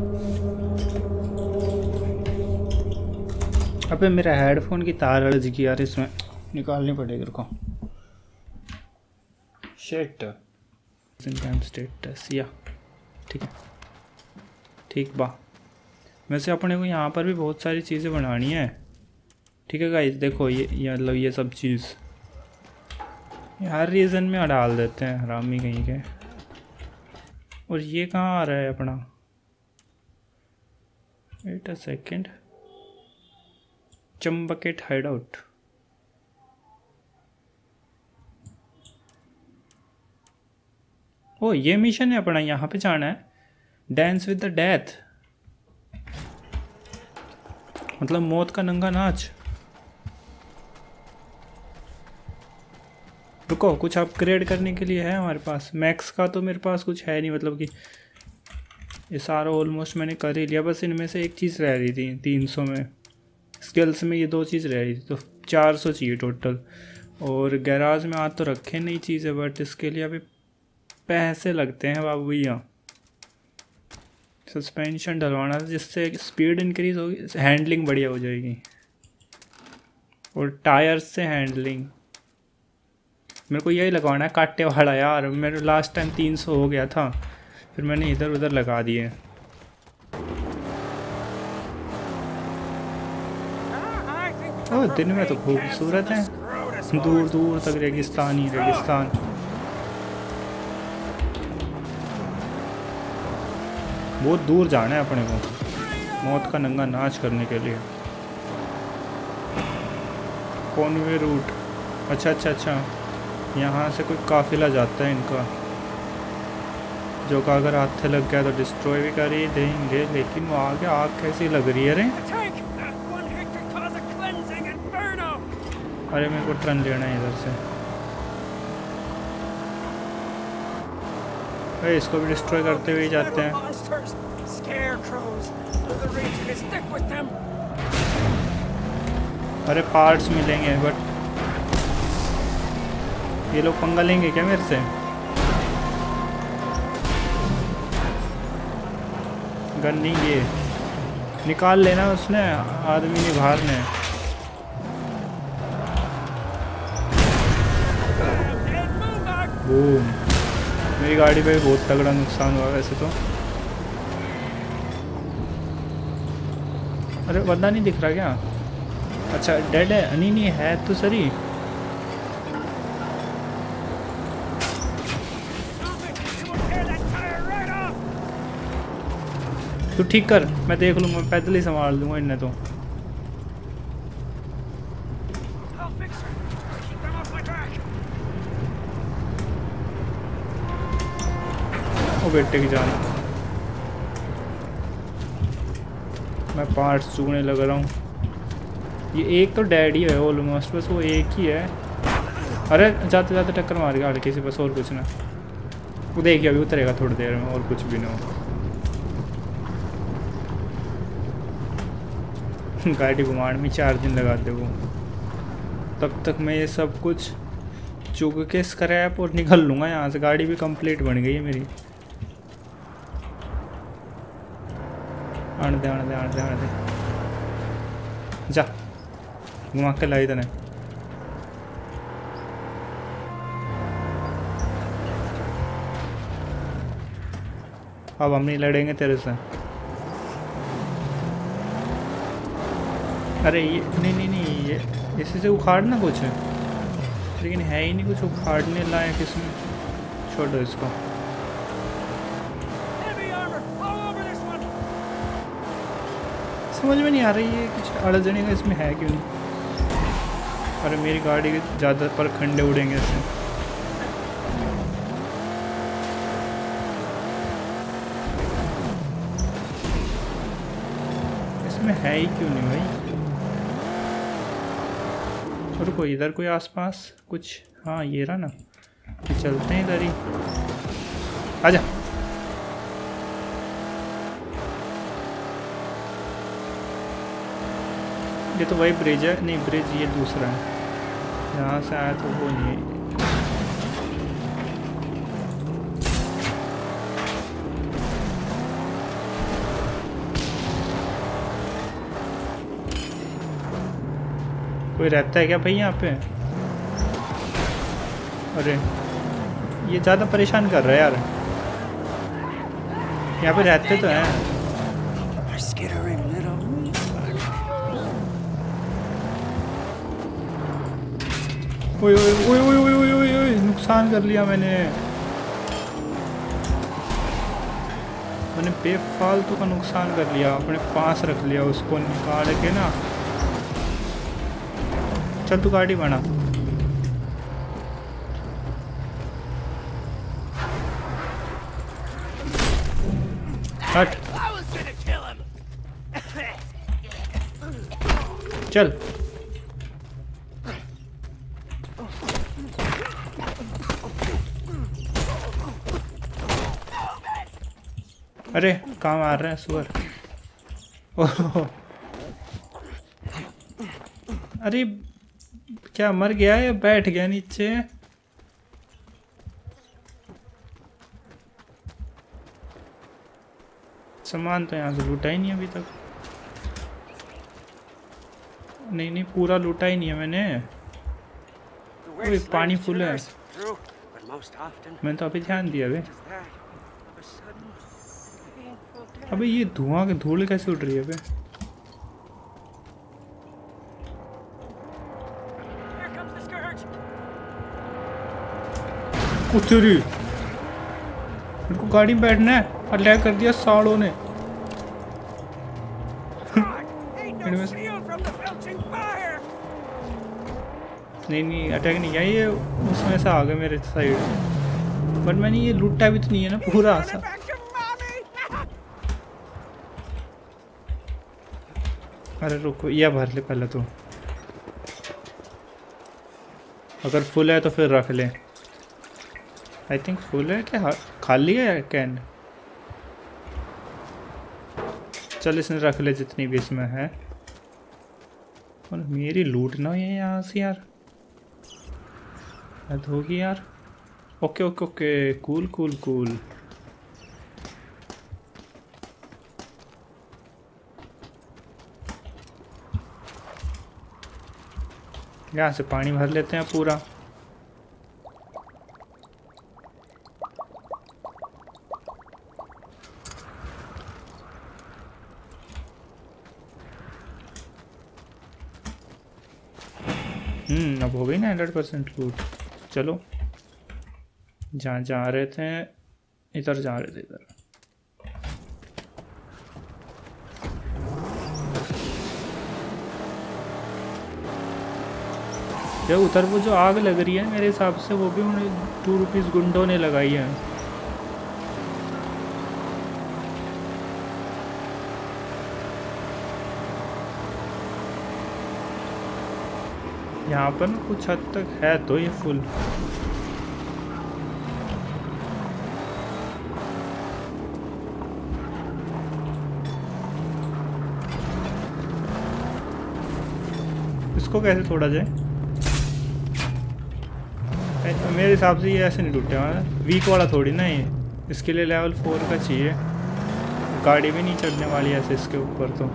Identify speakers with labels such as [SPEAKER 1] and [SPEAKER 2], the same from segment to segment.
[SPEAKER 1] अबे मेरा हेडफोन की तार अड़ज गई यार, इसमें निकालनी पड़ेगी, रुको। शिट, स्टेटस या ठीक है, ठीक बा। वैसे अपने को यहाँ पर भी बहुत सारी चीज़ें बनानी है। ठीक है गाइस, देखो ये मतलब ये सब चीज़ हर रीज़न में डाल देते हैं हरामी कहीं के। और ये कहाँ आ रहा है अपना? वेट अ सेकेंड, चम्बकेट हाइड आउट। ओ ये मिशन है अपना, यहाँ पे जाना है। डांस विद द डेथ, मतलब मौत का नंगा नाच। रुको, कुछ अपग्रेड करने के लिए है हमारे पास। मैक्स का तो मेरे पास कुछ है नहीं, मतलब कि ये सारा ऑलमोस्ट मैंने कर ही लिया। बस इनमें से एक चीज़ रह रही थी 300 में। स्किल्स में ये 2 चीज़ रह रही थी, तो 400 चाहिए टोटल। और गैराज में आज तो रखे नहीं चीज़ें, बट इसके लिए अभी पैसे लगते हैं बाबू भैया। सस्पेंशन डलवाना था जिससे स्पीड इंक्रीज होगी, हैंडलिंग बढ़िया हो जाएगी। और टायर्स से हैंडलिंग मेरे को यही लगवाना है, कांटे वाला यार। मेरे लास्ट टाइम 300 हो गया था, फिर मैंने इधर उधर लगा दिए। ओह दिन में तो खूबसूरत है, दूर दूर तक रेगिस्तान ही रेगिस्तान। बहुत दूर जाना है अपने को मौत का नंगा नाच करने के लिए। कॉनवे रूट, अच्छा अच्छा अच्छा, यहाँ से कोई काफिला जाता है इनका, जो का अगर हाथ लग गया तो डिस्ट्रॉय भी कर ही देंगे। लेकिन वो आगे आग कैसी लग रही है रे? अरे मेरे को टर्न लेना है इधर से। अरे इसको भी डिस्ट्रॉय करते हुए जाते हैं। अरे पार्ट्स मिलेंगे, बट ये लोग पंगा लेंगे क्या मेरे से? गन नहीं, ये निकाल लेना उसने, आदमी ने बाहर ने। बूम, मेरी गाड़ी पे बहुत तगड़ा नुकसान हुआ वैसे तो। अरे बंदा नहीं दिख रहा क्या? अच्छा डेड है, नहीं नहीं है तो सही। तू ठीक कर, मैं देख लूँगा, पैदल ही संभाल लूँगा इन्हें तो। ओ बेटे की जान, मैं पार्ट्स चूगने लग रहा हूँ। ये एक तो डैड ही है ऑलमोस्ट, बस वो एक ही है। अरे जाते जाते टक्कर मार गया हल्के से, बस और कुछ ना। वो देखिए अभी उतरेगा थोड़ी देर में, और कुछ भी ना हो। गाड़ी घुमाने में 4 दिन लगाते वो। तब तक मैं ये सब कुछ चुग के स्क्रैप और निकल लूँगा यहाँ से। गाड़ी भी कंप्लीट बन गई है मेरी। आने दे आने दे आने दे आने दे, जा घुमा के लाई तने। अब हम नहीं लड़ेंगे तेरे से। अरे ये नहीं नहीं नहीं, ये इसी से उखाड़ना कुछ है, लेकिन है ही नहीं कुछ उखाड़ने लायक इसमें। छोड़ो इसको। समझ में नहीं आ रही है कुछ अड़जने का इसमें है क्यों नहीं। अरे मेरी गाड़ी के ज़्यादा पर खंडे उड़ेंगे इससे। इसमें है ही क्यों नहीं भाई? रुको, इधर कोई आसपास कुछ, हाँ ये रहा ना, चलते हैं इधर ही। आजा। ये तो वही ब्रिज है, नहीं ब्रिज ये दूसरा है, यहाँ से आया तो वो नहीं है। कोई रहता है क्या भाई यहाँ पे? अरे ये ज़्यादा परेशान कर रहा है यार। यहाँ पे रहते तो हैं। ओए ओए ओए ओए ओए ओए ओए ओए, नुकसान कर लिया मैंने बेफालतू का नुकसान कर लिया। अपने पास रख लिया उसको निकाल के ना। चल तू गाड़ी बना। हट चल। अरे कहाँ मार रहे हैं सुअर? ओह अरे क्या मर गया या बैठ गया नीचे? सामान तो यहाँ से लूटा ही नहीं अभी तक। नहीं नहीं पूरा लूटा ही नहीं है मैंने। ओए पानी फुल है। मैंने तो अभी ध्यान दिया अबे। अबे ये धुआं के धूल कैसे उड़ रही है अबे? कुत्तेरी मेरे को गाड़ी में बैठना है और लैग कर दिया साड़ों ने। नहीं नहीं अटैक नहीं किया ये, उसमें से आ गए मेरे साइड। बट मैंने ये लूटा भी तो नहीं है ना पूरा सा। अरे रुको यह भर ले पहले तो। अगर फुल है तो फिर रख ले। आई थिंक फुल है क्या? खाली है कैन? चल इसने रख ले जितनी भी इसमें है। और मेरी लूट ना ये यहाँ से यार। हद होगी यार। Okay okay okay cool cool cool. यहाँ से पानी भर लेते हैं पूरा। अब हो गई ना 100% लूट। चलो जहाँ जा रहे थे इधर जा रहे थे इधर। यार उधर वो जो आग लग रही है मेरे हिसाब से वो भी उन्हें 2 रुपीज़ गुंडों ने लगाई है। यहाँ पर कुछ हद तक है तो ये फुल। इसको कैसे तोड़ा जाए? मेरे हिसाब से ये ऐसे नहीं टूटे हैं। वीक वाला थोड़ी ना ये, इसके लिए लेवल 4 का चाहिए। गाड़ी भी नहीं चढ़ने वाली ऐसे इसके ऊपर तो।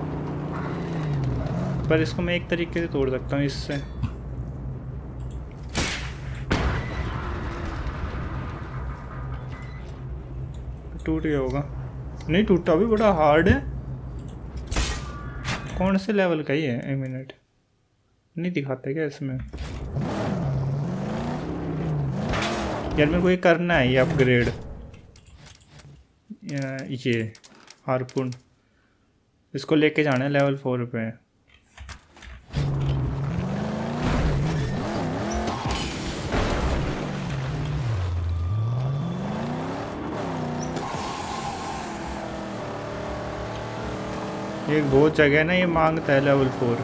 [SPEAKER 1] पर इसको मैं एक तरीके से तोड़ सकता हूँ इससे। टूट गया होगा। नहीं टूटा भी, बड़ा हार्ड है। कौन से लेवल का ही है? 1 मिनट नहीं दिखाते क्या इसमें? यार मेरे को ये करना है ये अपग्रेड। ये हार्पून इसको लेके जाना है लेवल 4 पे। एक बहुत जगह है ना ये मांगता है लेवल 4।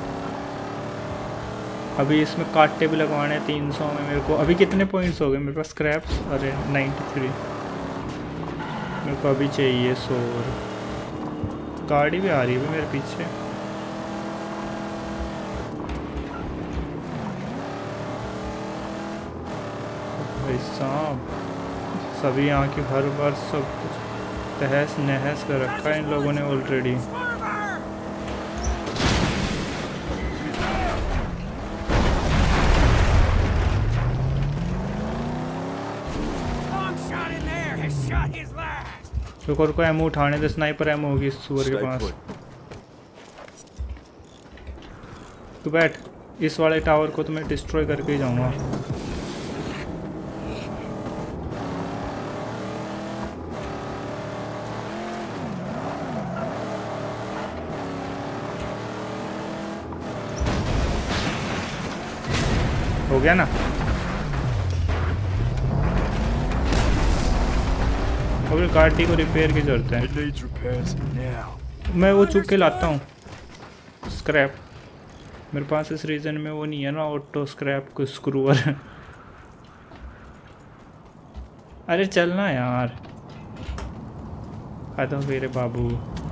[SPEAKER 1] अभी इसमें कांटे भी लगवाने हैं 300 में मेरे को। अभी कितने पॉइंट्स हो गए मेरे पास? स्क्रैप्स अरे 93। मेरे को अभी चाहिए 100। गाड़ी भी आ रही है मेरे पीछे। भाई साहब सभी यहाँ की हर बार सब कुछ तहस नहस कर रखा है इन लोगों ने ऑलरेडी। रुको रुको, एमओ उठाने दे, स्नाइपर एमओ होगी इस सुअर के पास। तू बैठ, इस वाले टावर को तो मैं डिस्ट्रॉय करके ही जाऊंगा। हो गया ना? अभी गाड़ी को रिपेयर की जरूरत है। मैं वो चुप के लाता हूँ स्क्रैप। मेरे पास इस रीजन में वो नहीं है ना, ऑटो स्क्रैप को स्क्रूअर। अरे चलना यार, आ तो मेरे बाबू।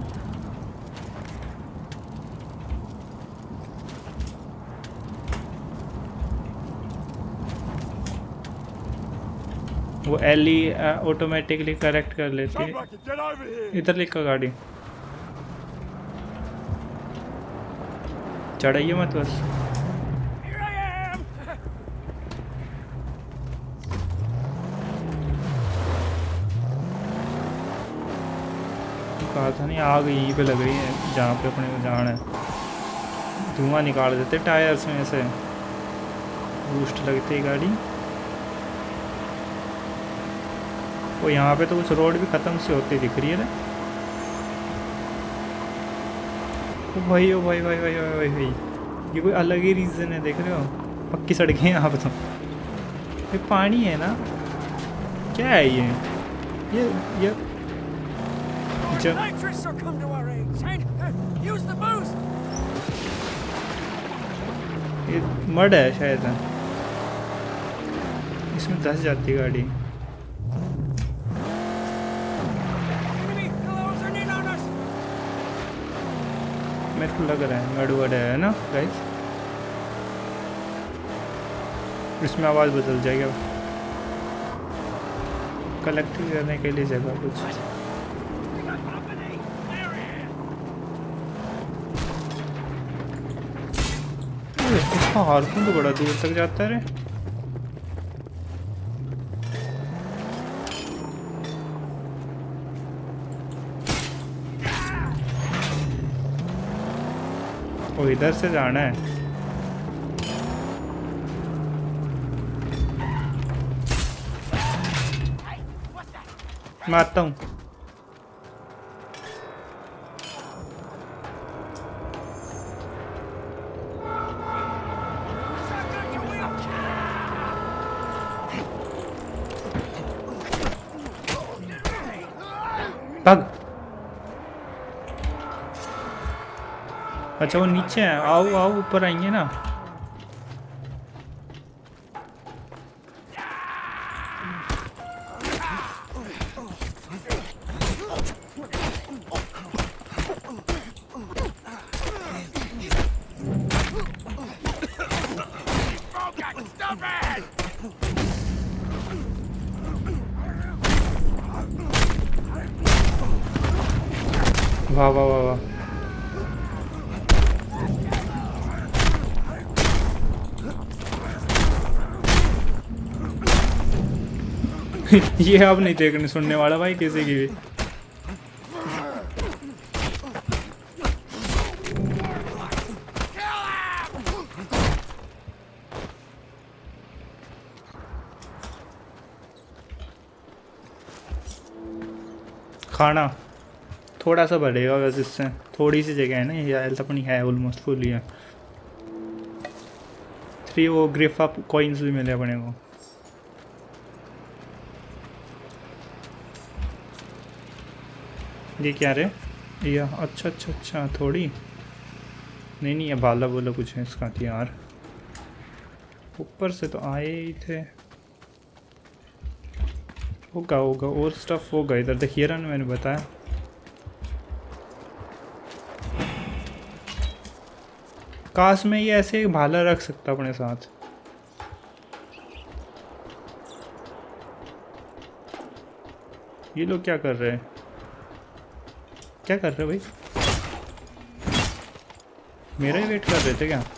[SPEAKER 1] वो एली ऑटोमेटिकली करेक्ट कर लेती है। इधर लिखा गाड़ी, चढ़ाइए मत बस। कहा था नहीं, आग यहीं पे लग रही है जहाँ पे अपने को जाना है। धुआं निकाल देते टायर्स में से, बूस्ट लगती है गाड़ी। वो यहाँ पे तो कुछ रोड भी ख़त्म से होती दिख रही है ना। ओ भाई ओ भाई भाई भाई भाई भाई भाई, ये कोई अलग ही रीज़न है, देख रहे हो? पक्की सड़कें हैं यहाँ पे तो। ये पानी है ना, क्या है ये ये मड है शायद, इसमें धंस जाती गाड़ी। मेरे को लग रहा है मड है ना गाइस, इसमें आवाज़ बदल जाएगी। अब कलेक्ट करने के लिए जगह कुछ। इसका हार्पून तो बड़ा दूर तक जाता है रे। ओ इधर से जाना है। मैं आता हूँ। भाग। अच्छा वो नीचे है, आओ आओ ऊपर आएंगे ना। वाह वाह वाह वाह। ये अब नहीं देखने सुनने वाला भाई किसी की भी। खाना थोड़ा सा बढ़ेगा वैसे, इससे थोड़ी सी जगह है ना, ये हेल्थ अपनी है ऑलमोस्ट फुल ही है। 3 वो ग्रिफ अप कॉइन्स भी मिले अपने को। ये क्या रे? ये अच्छा अच्छा अच्छा, थोड़ी नहीं नहीं, ये बाला बोला कुछ है इसका यार। ऊपर से तो आए ही थे। होगा होगा और स्टफ होगा इधर, देखिए ना मैंने बताया। काश में ये ऐसे भाला रख सकता अपने साथ। ये लोग क्या कर रहे हैं? क्या कर रहे भाई? मेरा ही वेट कर रहे थे क्या?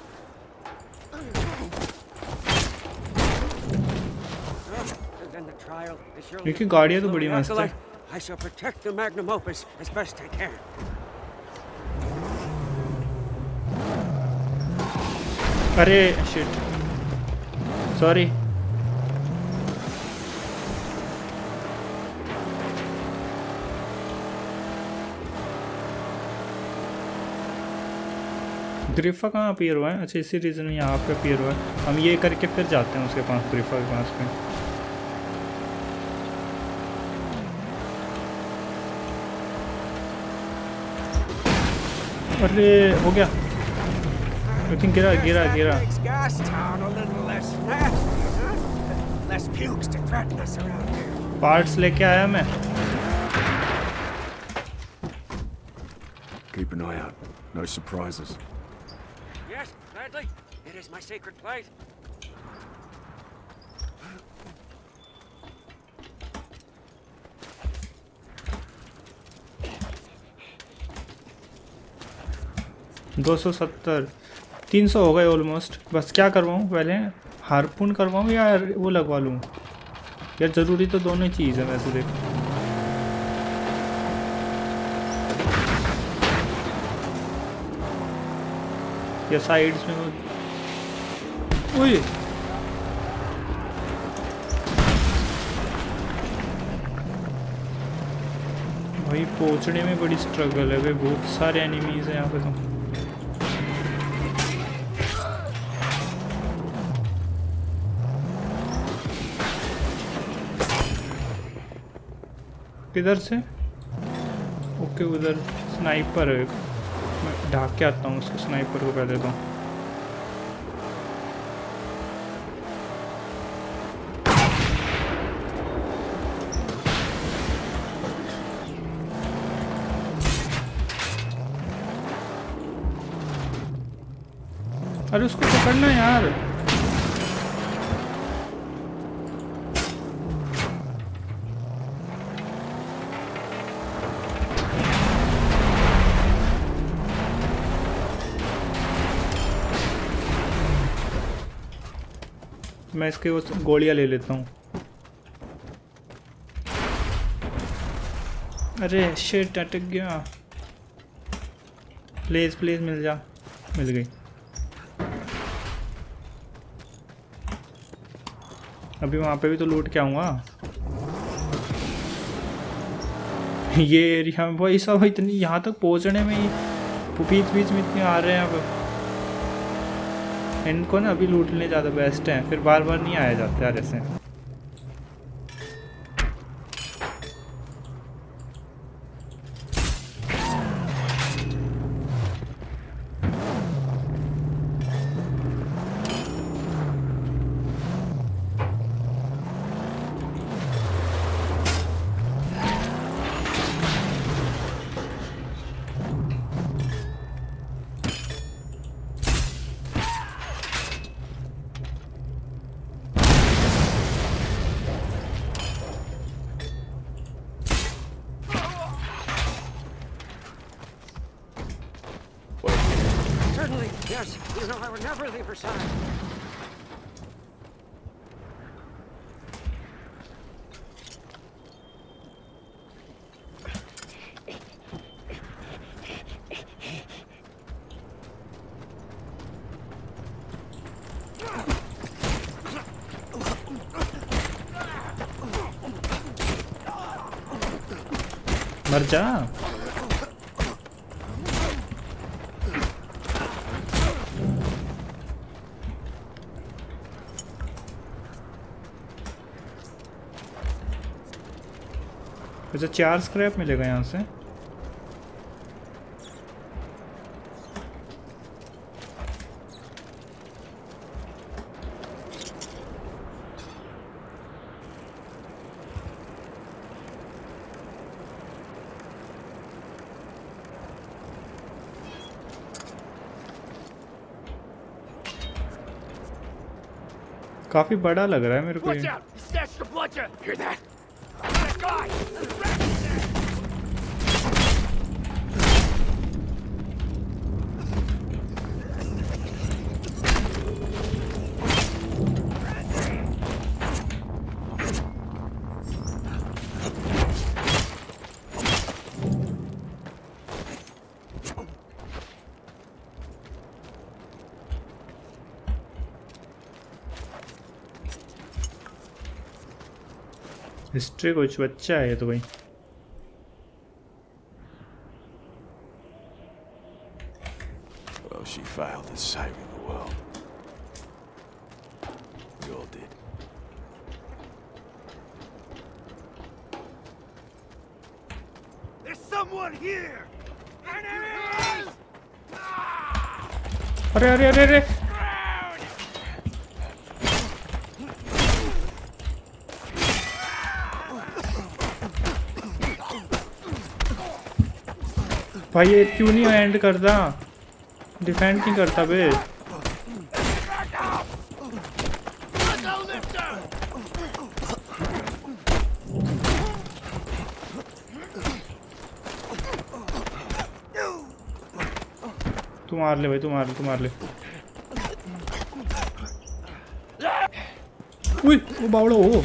[SPEAKER 1] देखिए गाड़ियाँ तो बड़ी मस्त है।
[SPEAKER 2] I shall protect the magnum opus as best I can.
[SPEAKER 1] अरे शिट, सॉरी। ग्रिफा कहाँ अपीयर हुआ है? अच्छा, इसी रीज़न में यहाँ पे अपीयर हुआ है। हम ये करके फिर जाते हैं उसके पास, ग्रिफा के पास पे। अरे हो गया, आई थिंक गिरा गिरा गिरा। पार्ट्स लेके आया मैं।
[SPEAKER 3] Keep an eye out. No surprises.
[SPEAKER 2] Yes, gladly. It is my sacred plight.
[SPEAKER 1] दो 270 300 हो गए ऑलमोस्ट। बस क्या करवाऊँ पहले, हारपून करवाऊँ या वो लगवा लूँ? यार ज़रूरी तो दोनों ही चीज़ है वैसे देख। या साइड्स में वो, ओए भाई पहुंचने में बड़ी स्ट्रगल है भाई, बहुत सारे एनिमीज हैं यहाँ पे तो। किधर से? ओके उधर स्नाइपर है, मैं ढाक के आता हूँ उसको, स्नाइपर को पहले तो। अरे उसको पकड़ना यार। मैं इसके वो गोलियां ले लेता हूँ। अरे शिट, अटक गया। प्लीज प्लीज मिल जा। मिल गई। अभी वहाँ पे भी तो लूट के आऊँगा। ये एरिया में भाई सब इतनी, यहाँ तक पहुँचने में ही बीच बीच में इतने आ रहे हैं। अब इनको ना अभी लूटने ज़्यादा बेस्ट है, फिर बार बार नहीं आया जाता यार ऐसे।
[SPEAKER 2] Yes, you know I would never leave her side.
[SPEAKER 1] मर जा। अच्छा 4 स्क्रैप मिलेगा यहाँ से। काफी बड़ा लग रहा है मेरे को ये। हिस्ट्री कुछ बच्चा है ये तो भाई।
[SPEAKER 3] Well, she failed at saving the world. We all did.
[SPEAKER 2] There's someone here! Enemies!
[SPEAKER 1] अरे अरे अरे अरे भाई ये क्यों नहीं एंड करता, डिफेंड नहीं करता बे। तू मार ले भाई, तू मार ले, तू मार ले। उई वो बावड़ो हो।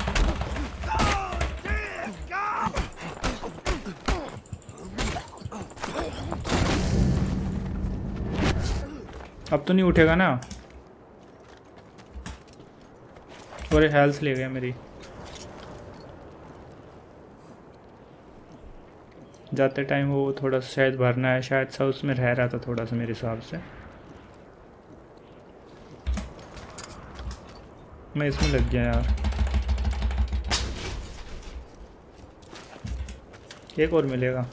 [SPEAKER 1] अब तो नहीं उठेगा ना। और हेल्थ ले गया मेरी। जाते टाइम वो थोड़ा सा शायद भरना है, शायद सा उसमें रह रहा था थोड़ा सा मेरे हिसाब से। मैं इसमें लग गया यार। एक और मिलेगा।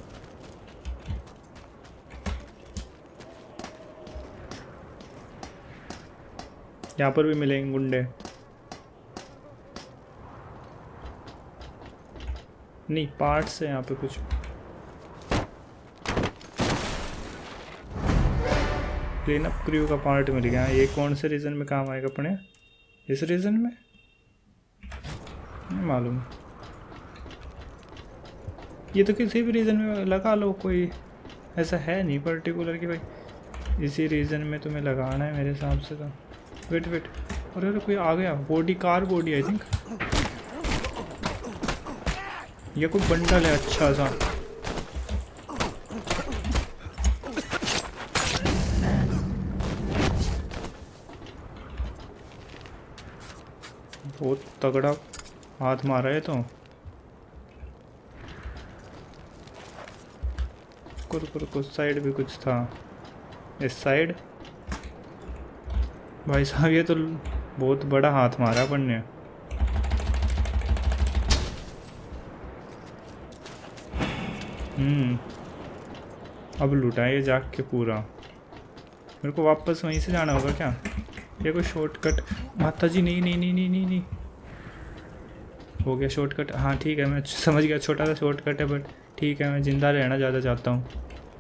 [SPEAKER 1] यहाँ पर भी मिलेंगे गुंडे। नहीं पार्ट्स है यहाँ पे कुछ। क्लीन अप क्रू का पार्ट मिल गया। ये कौन से रीजन में काम आएगा अपने? इस रीजन में नहीं मालूम। ये तो किसी भी रीजन में लगा लो, कोई ऐसा है नहीं पर्टिकुलर कि भाई इसी रीजन में तुम्हें लगाना है मेरे हिसाब से तो। वेट वेट, अरे अरे कोई आ गया। Body, car body I think. ये कोई बंडल है अच्छा सा। बहुत तगड़ा हाथ मारा है तो। कुछ साइड भी कुछ था। इस साइड भाई साहब ये तो बहुत बड़ा हाथ मारा अपन ने। अब लूटा ये जाग के पूरा। मेरे को वापस वहीं से जाना होगा क्या? ये कोई शॉर्टकट? माता जी नहीं नहीं नहीं नहीं नहीं नहीं हो गया शॉर्टकट। हाँ ठीक है, मैं समझ गया छोटा सा शॉर्टकट है, बट ठीक है मैं जिंदा रहना ज़्यादा चाहता हूँ।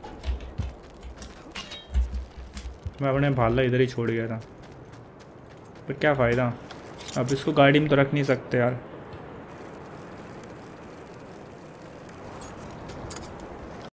[SPEAKER 1] मैं अपने भाला इधर ही छोड़ गया था, पर क्या फ़ायदा। अब इसको गाड़ी में तो रख नहीं सकते यार।